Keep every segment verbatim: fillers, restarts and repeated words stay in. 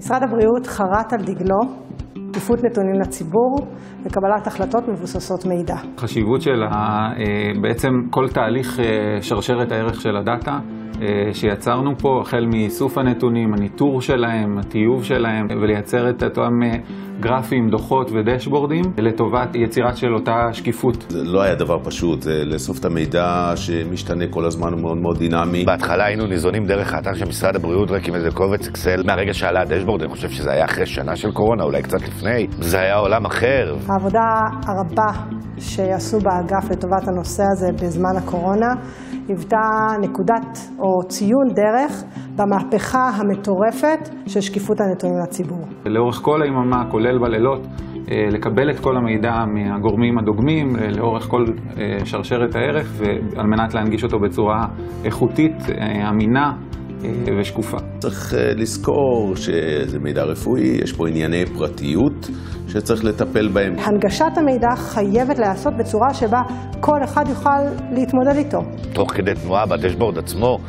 משרד הבריאות חרת על דגלו שקיפות נתונים לציבור וקבלת החלטות מבוססות מידע. החשיבות של בעצם כל תהליך שרשרת הערך של הדאטה שיצרנו פה, החל מאיסוף הנתונים, הניטור שלהם, הטיוב שלהם, ולייצר את אותם גרפים, דוחות ודשבורדים לטובת יצירת של אותה שקיפות. זה לא היה דבר פשוט, זה לאסוף את המידע שמשתנה כל הזמן, הוא מאוד מאוד דינמי. בהתחלה היינו ניזונים דרך האתר של משרד הבריאות, רק עם איזה קובץ אקסל. מהרגע שעלה הדשבורד, אני חושב שזה היה אחרי שנה של קורונה, אולי קצת לפני. זה היה עולם אחר. העבודה הרבה שעשו באגף לטובת הנושא הזה בזמן הקורונה, היוותה נקודת או ציון דרך במהפכה המטורפת של שקיפות הנתונים לציבור. לאורך כל היממה, כולל בלילות, לקבל את כל המידע מהגורמים הדוגמים לאורך כל שרשרת הערך, ועל מנת להנגיש אותו בצורה איכותית, אמינה ושקופה. צריך לזכור שזה מידע רפואי, יש פה ענייני פרטיות שצריך לטפל בהם. הנגשת המידע חייבת להיעשות בצורה שבה כל אחד יוכל להתמודד איתו. תוך כדי תנועה בדשבורד עצמו,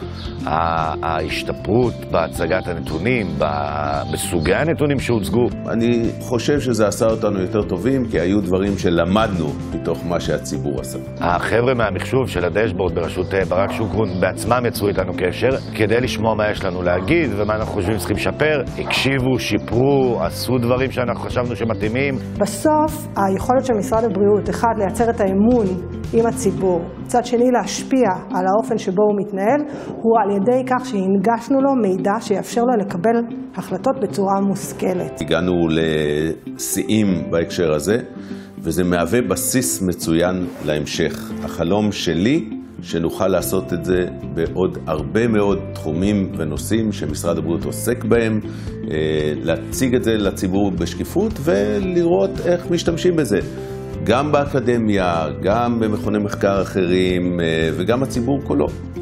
ההשתפרות בהצגת הנתונים, בסוגי הנתונים שהוצגו. אני חושב שזה עשה אותנו יותר טובים, כי היו דברים שלמדנו מתוך מה שהציבור עשה. החבר'ה מהמחשוב של הדשבורד בראשות ברק שוקרון בעצמם יצרו איתנו קשר, כדי לשמוע מה יש לנו להגיד ומה אנחנו חושבים צריכים לשפר. הקשיבו, שיפרו, עשו דברים שאנחנו חשבנו שמתאימים. בסוף, היכולת של משרד הבריאות, אחד, לייצר את האמון עם הציבור, צד שני, להשפיע על האופן שבו הוא מתנהל, הוא על ידי כך שהנגשנו לו מידע שיאפשר לו לקבל החלטות בצורה מושכלת. הגענו לשיאים בהקשר הזה, וזה מהווה בסיס מצוין להמשך. החלום שלי שנוכל לעשות את זה בעוד הרבה מאוד תחומים ונושאים שמשרד הבריאות עוסק בהם, להציג את זה לציבור בשקיפות ולראות איך משתמשים בזה. גם באקדמיה, גם במכוני מחקר אחרים וגם הציבור כולו.